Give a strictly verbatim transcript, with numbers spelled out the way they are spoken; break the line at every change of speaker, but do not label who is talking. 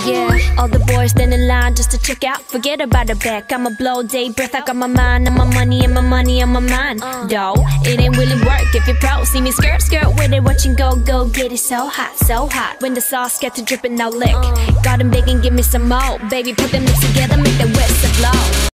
Yeah, all the boys stand in line just to check out. Forget about the back, I'ma blow day breath. I got my mind and my money and my money and my mind. Though, it ain't really work if you're pro. See me skirt, skirt with it, watching go, go get it so hot, so hot. When the sauce gets to dripping, now lick. Got 'em begging, give me some more. Baby, put them lips together, make the whistle blow.